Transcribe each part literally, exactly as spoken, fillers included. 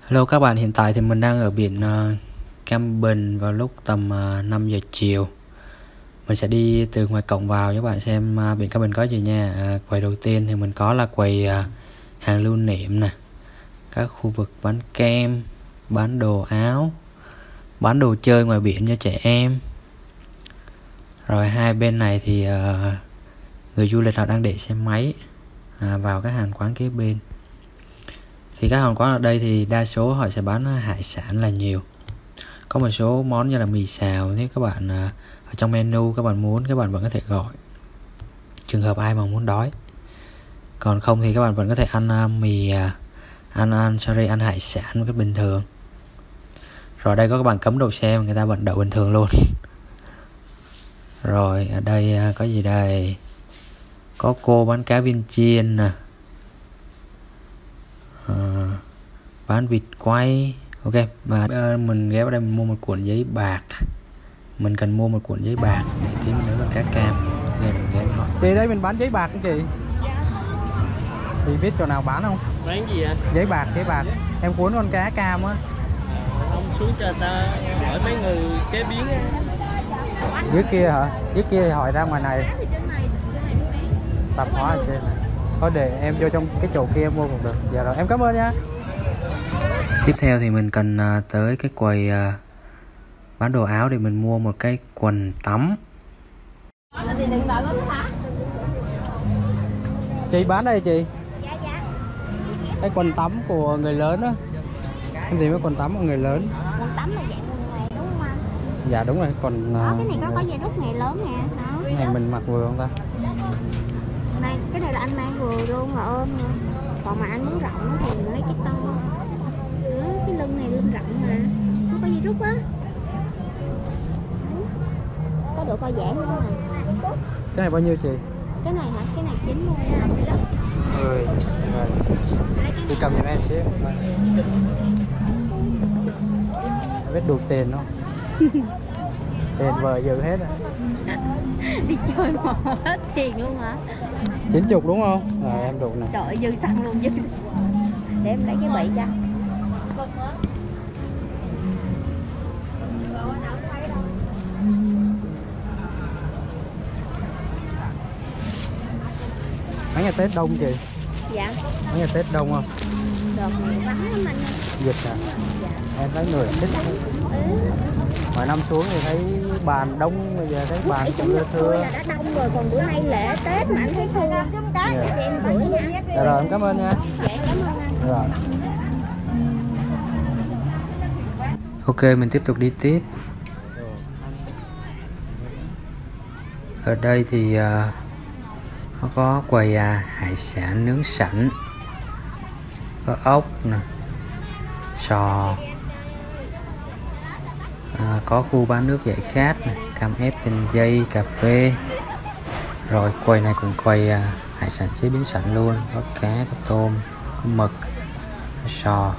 Hello các bạn, hiện tại thì mình đang ở biển uh, Cam Bình vào lúc tầm uh, năm giờ chiều. Mình sẽ đi từ ngoài cổng vào cho các bạn xem uh, biển Cam Bình có gì nha. uh, Quầy đầu tiên thì mình có là quầy uh, hàng lưu niệm nè, các khu vực bán kem, bán đồ áo, bán đồ chơi ngoài biển cho trẻ em. Rồi hai bên này thì uh, người du lịch họ đang để xe máy uh, vào các hàng quán kế bên. Thì các hàng quán ở đây thì đa số họ sẽ bán hải sản là nhiều. Có một số món như là mì xào, thế các bạn ở trong menu các bạn muốn các bạn vẫn có thể gọi, trường hợp ai mà muốn đói. Còn không thì các bạn vẫn có thể ăn uh, mì uh, ăn ăn sorry ăn hải sản một cách bình thường. Rồi đây có các bạn cấm đậu xe, người ta vẫn đậu bình thường luôn. Rồi ở đây uh, có gì đây? Có cô bán cá viên chiên nè, uh, bán vịt quay. Ok, và uh, mình ghé vào đây mình mua một cuộn giấy bạc. Mình cần mua một cuộn giấy bạc để tí nữa là cá cam. Đây mình ghé hỏi. Chị đây mình bán giấy bạc không chị? Chị biết chỗ nào bán không? Bán gì ạ? Giấy bạc, giấy bạc. Em cuốn con cá cam á. Ông xuống cho ta hỏi mấy người chế biến á. Dưới kia hả? Dưới kia thì hỏi ra ngoài này. Tạp hóa ở trên này. Thôi để em vô trong cái chỗ kia em mua cũng được. Dạ rồi, em cảm ơn nha. Tiếp theo thì mình cần uh, tới cái quầy uh, bán đồ áo để mình mua một cái quần tắm. Chị bán đây chị? Dạ dạ. Cái quần tắm của người lớn á. Cái gì với quần tắm của người lớn? Quần tắm là dạng quần nghề đúng không anh? Dạ đúng rồi, còn Đó, cái này có có dây rút nghề lớn nè. Đó. cái này mình mặc vừa không ta? Này, cái này là anh mang vừa luôn mà ôm nữa. Còn mà anh muốn rộng thì mình lấy cái to. Đó, cái lưng này lưng rộng mà. Nó có dây rút á. Có độ co giãn nữa mà. Cái này bao nhiêu chị? Cái này hả? Cái này chín mươi đó. Ừ, rồi. Chị cầm giùm em xíu. Biết đủ tiền không? Tiền vợ giữ hết rồi. Đi chơi mà hết tiền luôn hả? Chín chục đúng không? Rồi em đủ này. Trời ơi, dư xăng luôn dư. Để em lấy cái bị cho. Mấy ngày Tết đông chị? Dạ. Mấy ngày Tết đông không? Đợt này vắng lắm anh ơi. Dịch à? Dạ. Em thấy người thích. Mỗi năm xuống thì thấy bàn đông, bây giờ thấy bàn cũng lưa thưa. Là đã đông rồi, còn bữa nay lễ Tết mà anh thấy thưa. Dạ. Cho em gửi nha. Dạ rồi, em cảm ơn nha. Dạ, cảm ơn anh. Rồi. Ok, mình tiếp tục đi tiếp. Ở đây thì uh, nó có quầy uh, hải sản nướng sẵn, có ốc nè, sò, à, có khu bán nước giải khát này, cam ép trên dây, cà phê. Rồi quầy này cũng quầy uh, hải sản chế biến sẵn luôn, có cá, có tôm, có mực, có sò.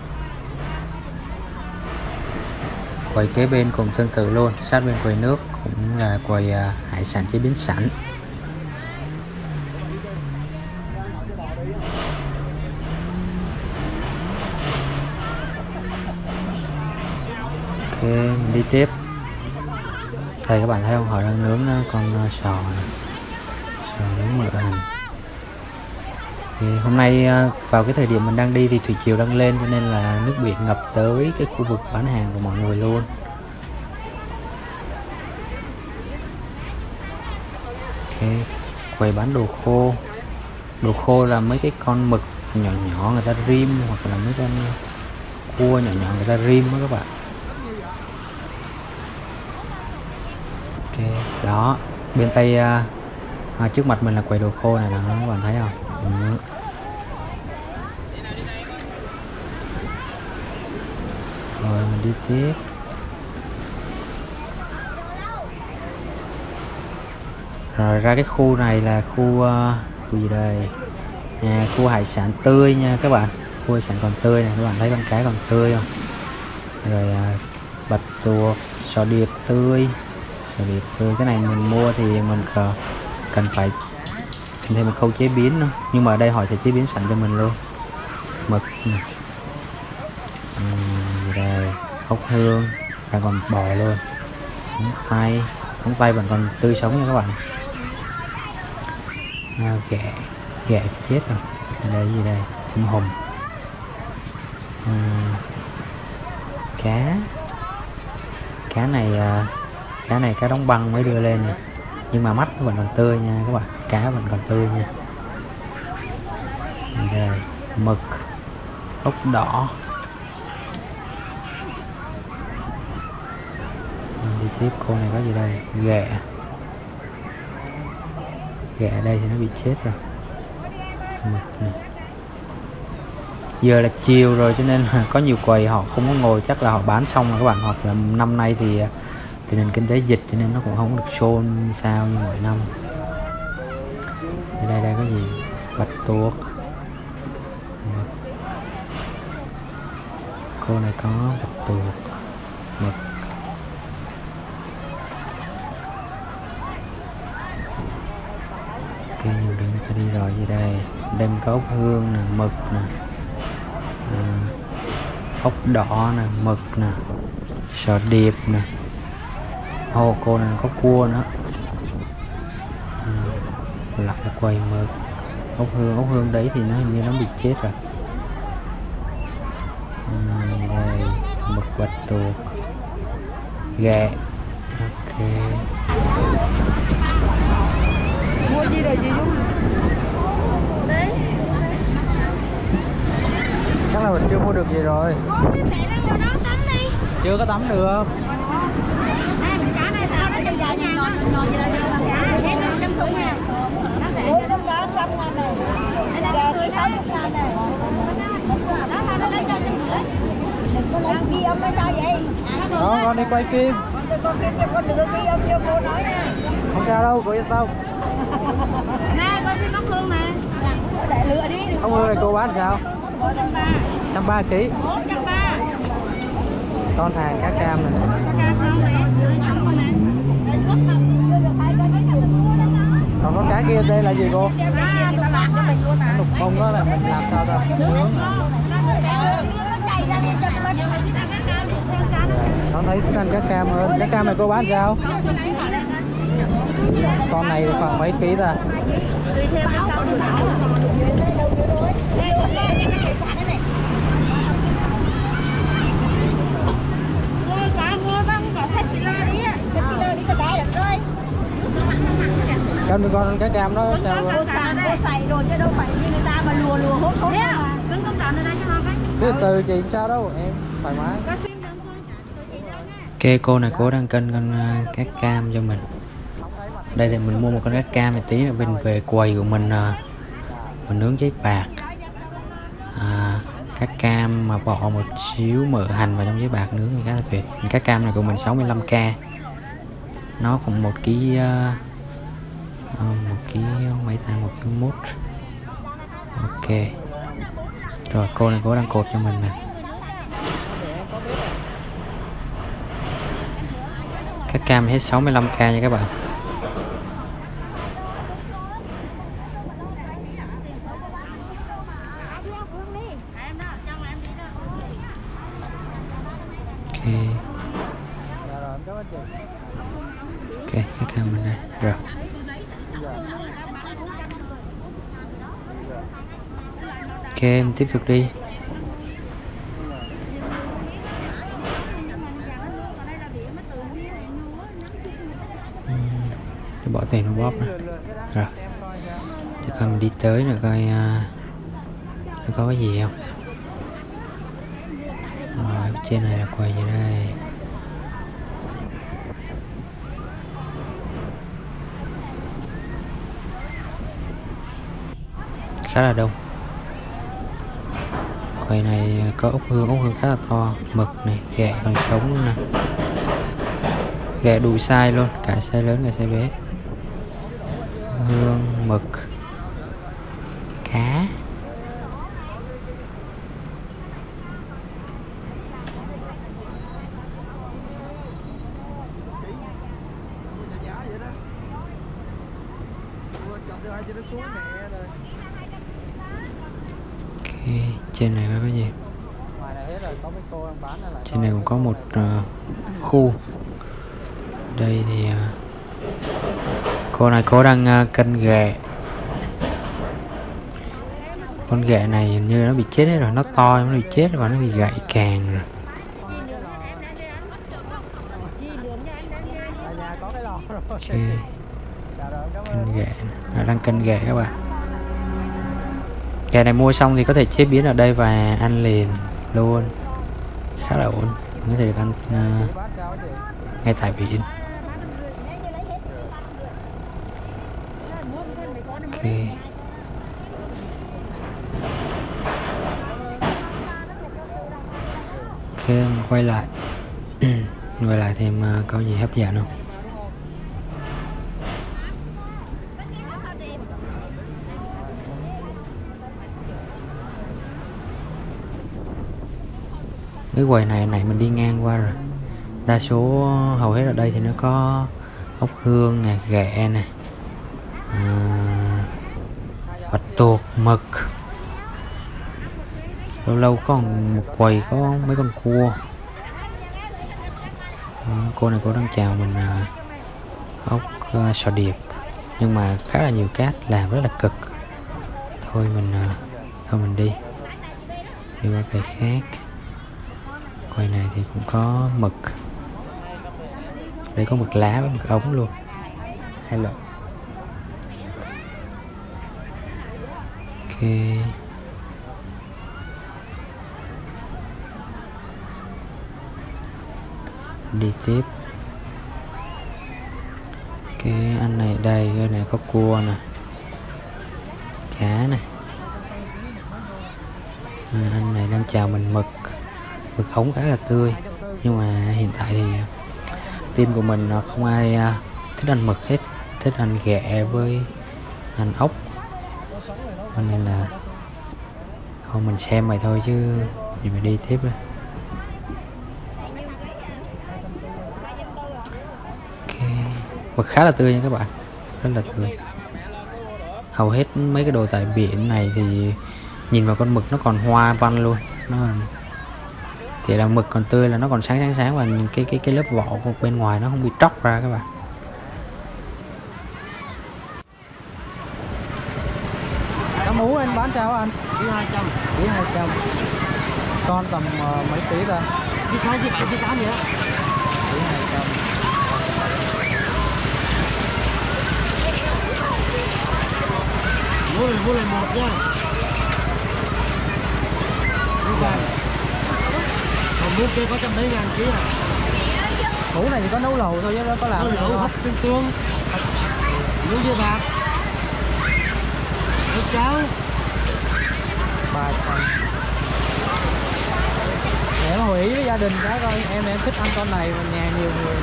Quầy kế bên cũng tương tự luôn, sát bên quầy nước cũng là quầy uh, hải sản chế biến sẵn. Ok, mình đi tiếp. Đây các bạn thấy không, họ đang nướng con sò này. Sò nướng mỡ hành. Thì hôm nay vào cái thời điểm mình đang đi thì thủy triều đang lên, cho nên là nước biển ngập tới cái khu vực bán hàng của mọi người luôn. Ok, quầy bán đồ khô. Đồ khô là mấy cái con mực nhỏ nhỏ người ta rim, hoặc là mấy con cua nhỏ nhỏ người ta rim đó các bạn. Ok, đó bên tay uh, trước mặt mình là quầy đồ khô này đó, các bạn thấy không? Ừ. Rồi mình đi tiếp. Rồi ra cái khu này là khu uh, khu gì đây? À, khu hải sản tươi nha các bạn. Khu hải sản còn tươi này, các bạn thấy con cá còn tươi không? Rồi uh, bạch tuộc, sò điệp tươi. Sò điệp tươi, cái này mình mua thì mình cần phải thêm một khâu chế biến nữa. Nhưng mà ở đây họ sẽ chế biến sẵn cho mình luôn. Mực này. uhm, gì đây, ốc hương đang còn bò luôn, móng tay móng tay vẫn còn tươi sống nha các bạn. À, ghẹ ghẹ chết rồi. Ở đây gì đây, tôm hùm, à, cá cá này à, cá này cá đóng băng mới đưa lên nè, nhưng mà mắt nó vẫn còn tươi nha các bạn, cá vẫn còn tươi nha. Đây, mực, ốc đỏ. Đi tiếp, cô này có gì đây, ghẹ ghẹ ở đây thì nó bị chết rồi. Mực này, giờ là chiều rồi cho nên là có nhiều quầy họ không có ngồi, chắc là họ bán xong rồi các bạn, hoặc là năm nay thì tình hình kinh tế dịch cho nên nó cũng không được xôn xao như mọi năm. Ở đây đây có gì, bạch tuộc, mực. Cô này có bạch tuộc, mực. Ok, nhiều đường người ta đi rồi. Gì đây, đem có ốc hương nè, mực nè, à, ốc đỏ nè, mực nè, sò điệp nè. Ô, oh, cô này có cua nữa. À, lại là quầy mực. Ốc hương, ốc hương đấy thì nó hình như nó bị chết rồi. À, đây, mực, bạch tuộc, ghẹ. Ok. Mua gì rồi gì Dung? Chắc là mình chưa mua được gì rồi. Chưa có tắm được. Đó, con đi quay phim. Không sao đâu, cô yên tâm. Nè, coi phim ốc hương nè. Để lựa đi. Ốc hương này cô bán sao? một trăm ba mươi. một trăm ba mươi ký. một trăm ba mươi. Con hàng cá cam này. Còn con cá kia đây là gì cô? Lục bông đó là mình làm sao ta? Nướng. Nó thấy ăn cá cam hơn. Cá cam này cô bán sao? Con này khoảng mấy ký ta? Cam đi con, cá cam đó sao? Cô xài rồi chứ đâu phải như người ta mà lùa lùa hốt hốt. Cưng con chọn ở đây cho con. Cứ từ chị sao đâu, em thoải mái. Ok, cô này cô đang cân con uh, cá cam cho mình. Đây thì mình mua một con cá cam này, tí nữa mình về quầy của mình uh, mình nướng giấy bạc. À, cá cam mà bỏ một xíu mỡ hành vào trong giấy bạc nướng thì khá là tuyệt. Cá cam này của mình sáu mươi lăm k, nó cũng một ký uh, một ký mấy thang, một ký mốt. Ok rồi, cô này cô đang cột cho mình nè. Cá cam hết sáu mươi lăm k nha các bạn. Ok ok, cá cam mình đây rồi. Ok, em tiếp tục đi. Uhm, bỏ tiền vào bóp nè. Rồi để coi mình đi tới rồi coi uh, có cái gì không. Rồi trên này là quầy gì đây. Khá là đông. Quầy này có ốc hương, ốc hương khá là to, mực này, ghẹ còn sống luôn nè. Ghẹ đủ size luôn, cả size lớn cả size bé. Hương, mực, cá. Ok, trên này có cái gì? Trên này cũng có một uh, khu. Đây thì uh, cô này cô đang uh, cân ghẹ. Con ghẹ này hình như nó bị chết hết rồi, nó to nó bị chết và nó bị gãy càng rồi. Ok. Cân ghẹ, à, đang cân ghẹ các bạn. Ghẹ này mua xong thì có thể chế biến ở đây và ăn liền luôn, khá là ổn, có thể được ăn uh, ngay tại biển. Ok. Ok, mình quay lại. Quay lại thêm uh, có gì hấp dẫn không? Cái quầy này này mình đi ngang qua rồi. Đa số hầu hết ở đây thì nó có ốc hương nè, ghẹ nè, à, bạch tuộc, mực. Lâu lâu có một quầy có mấy con cua. Đó, cô này cô đang chào mình uh, ốc uh, sò điệp, nhưng mà khá là nhiều cát, làm rất là cực. Thôi mình uh, thôi mình đi đi qua quầy khác. Quầy này thì cũng có mực. Đây có mực lá với mực ống luôn, hai loại. Ok. Đi tiếp. Cái anh này đây, cái này có cua nè, cá nè. À, anh này đang chào mình mực. Mực ống khá là tươi, nhưng mà hiện tại thì team của mình không ai thích ăn mực hết, thích ăn ghẹ với ăn ốc, cho nên là thôi mình xem vậy thôi chứ mình phải đi tiếp rồi. Ok, mực khá là tươi nha các bạn, rất là tươi. Hầu hết mấy cái đồ tại biển này thì nhìn vào con mực nó còn hoa văn luôn, nó còn thì là mực còn tươi, là nó còn sáng sáng sáng và cái cái cái lớp vỏ của bên ngoài nó không bị tróc ra các bạn. Cá mú anh bán sao anh? Ký hai trăm. Ký hai trăm. Con tầm uh, mấy ký ta? Ký sáu, ký bảy, ký tám vậy đó. Ký hai trăm. Mua lên, mua lên một nha. Mua lên. Còn mua kia có trăm mấy ngàn ký à? Củ này thì có nấu lẩu thôi chứ nó có làm gì đâu. Hấp tương tương, muối dưa bạc, nước cháo, ba trăm. Để mà hội ý với gia đình cái coi, em em thích ăn con này mà nhà nhiều người.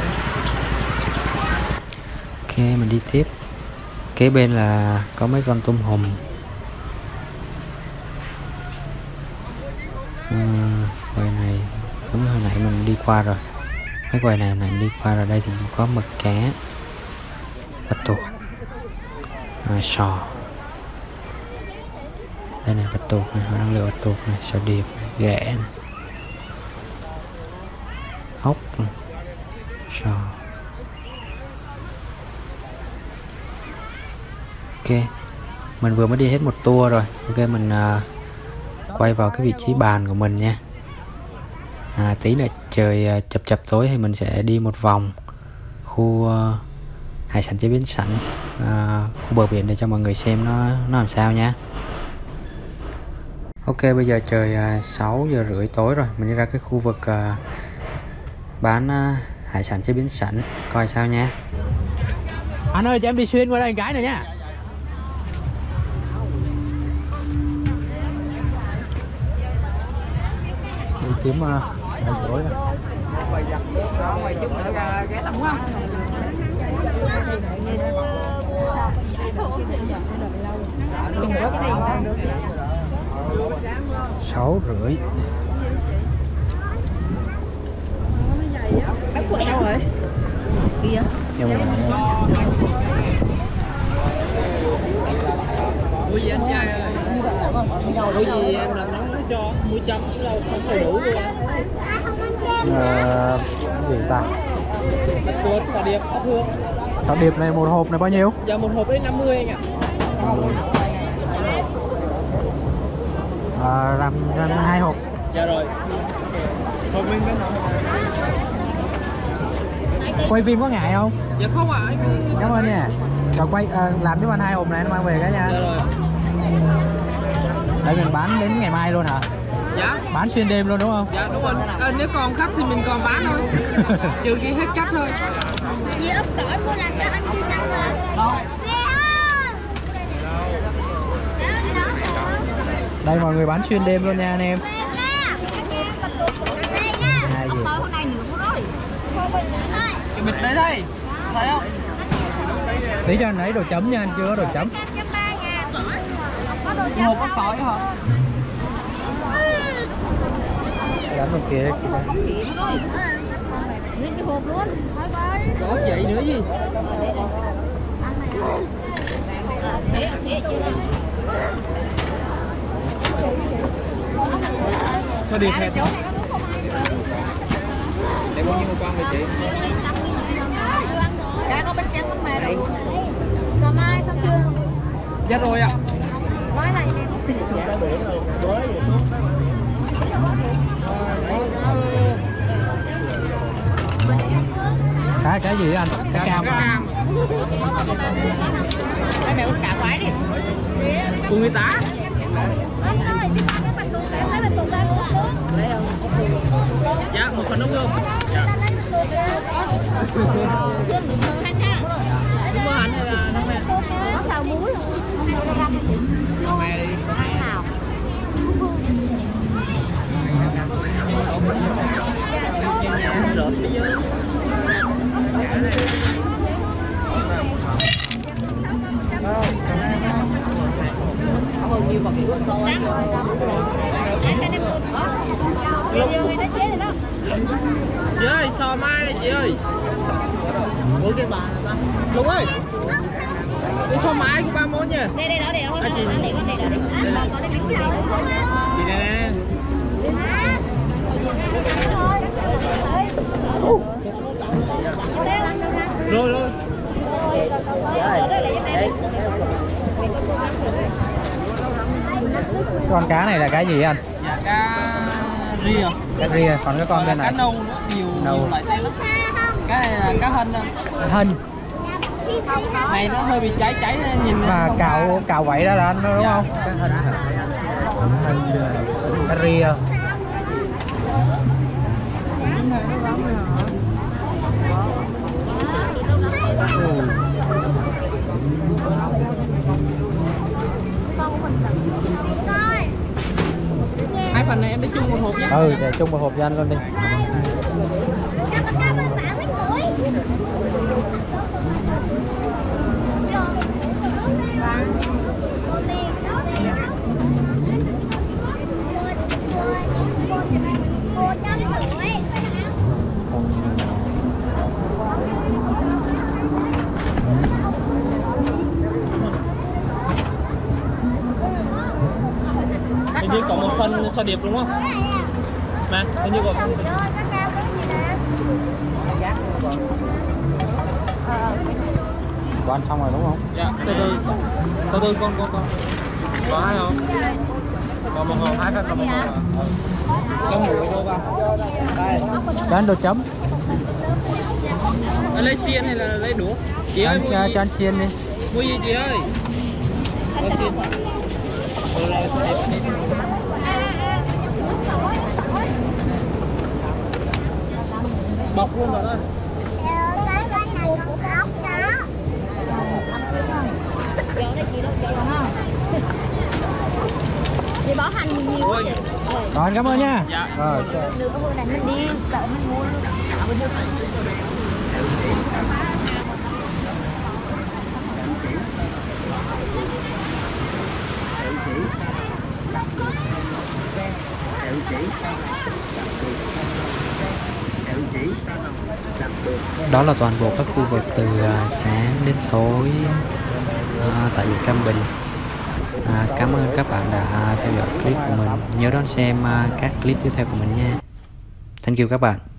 Ok, mình đi tiếp. Kế bên là có mấy con tôm hùm. À, quầy này giống như hồi nãy mình đi qua rồi. Mấy quầy này hồi nãy mình đi qua rồi. Đây thì có mực, cá, bạch tuộc, à, sò. Đây này, bạch tuộc này, họ đang lựa bạch tuộc này, sò điệp, ghẹ này, ốc này, sò. Ok, mình vừa mới đi hết một tour rồi. Ok, mình uh, quay vào cái vị trí bàn của mình nha. À, tí nữa trời uh, chập chập tối thì mình sẽ đi một vòng khu uh, hải sản chế biến sẵn, uh, khu bờ biển để cho mọi người xem nó nó làm sao nha. Ok, bây giờ trời uh, sáu giờ rưỡi tối rồi, mình đi ra cái khu vực uh, bán uh, hải sản chế biến sẵn coi sao nha. Anh ơi, cho em đi xuyên qua đây một cái nữa nha. Đi kiếm uh, đầy tối rồi. Sáu rưỡi. Bác quận đâu rồi? Kìa. Ủa gì anh trai ơi? Ủa gì em làm nóng nói cho mười trăm lâu không đầy đủ luôn. Ờ, gì ta? Bạch tuộc, sò điệp, ốc hương. Sò điệp này một hộp này bao nhiêu? Dạ một hộp đến năm mươi anh ạ. À, làm, làm hai hộp. Dạ rồi. Hộp mình cái nào? Quay phim có ngại không? Dạ không ạ. Anh cứ... Cảm ơn nha. Rồi quay à, làm giúp anh hai hộp này, nó mang về cái nha. Dạ rồi. Đây mình bán đến ngày mai luôn hả? Dạ. Bán xuyên đêm luôn đúng không? Dạ đúng rồi. À, nếu còn khách thì mình còn bán thôi. Trừ khi hết khách thôi. Dì ốc tỏi mua làm cho anh chưa ăn rồi. Đâu? Đây mọi người bán xuyên đêm luôn nha anh em. Hai gì? Cái bịch đấy đây. Thấy không? Tí cho anh lấy đồ chấm nha, anh chưa có đồ chấm. Hộp ốc tỏi hả? Đánh bên kia. Nguyên cái hộp luôn. Có ốc vậy nữa gì? Sao điệp hẹp không? Để bao nhiêu một con vậy chị? Dạ có bánh tráng bánh mè rồi. Sao mai xong chưa? Dạ rồi ạ. Nói này nè. Cái cái gì anh? Cái cam. Cá cam. Đây mẹ uống cả quái đi. Của người ta. Dạ, một phần ốc hương. Dạ. Hương được hơn hắn ha. Đúng rồi anh hay là nó mẹ? Có xào muối. Nó mẹ đi. Nào. Hơn nhiều vào cái quân to lắm. Chị ơi, sò mai này chị ơi. Ủa cái bà này ba. Lục ơi. Cái sò mai của ba mốt nha. Đây đây đó đây đó. À, chị. Đây con đây đó đi. Con đây bánh gì? Chị nè. Rồi rồi. Con cá này là cái gì anh? Dạ cá ria. Cá ria, còn cái con bên Cá này. nâu nó nhiều, Nâu. nhiều loại tên lắm. Cái này là cá hân không? Hân. Này nó hơi bị cháy cháy nhìn Mà không cào ra. cào vậy đó là anh đúng Dạ. không? Cá hân. Hân. Cá ria. Hai phần này em để chung một hộp nhé. Ừ, để chung một hộp cho anh luôn đi. Hình như có một phần sò điệp đúng không? Mà hình như có phần. Của anh xong rồi đúng không? Dạ, từ từ. Từ từ con con con. Có hai không? Còn một hộp hai phần còn một hộp. Cái mũi đô ba. Đây. Cho anh đồ chấm. Lấy xiên hay là lấy đũa? Chị ơi, Anh cho, cho anh xiên đi. mua gì chị ơi? Mua xiên. Rồi rồi, sò điệp đi. Bọc luôn rồi đó. Chị bỏ hành nhiều quá chị. Rồi anh cảm ơn nha. Dạ. Rồi. Được có bữa này mình đi, đợi mình mua luôn. Đó là toàn bộ các khu vực từ à, sáng đến tối à, tại biển Cam Bình. À, cảm ơn các bạn đã theo dõi clip của mình. Nhớ đón xem uh, các clip tiếp theo của mình nha. Thank you các bạn.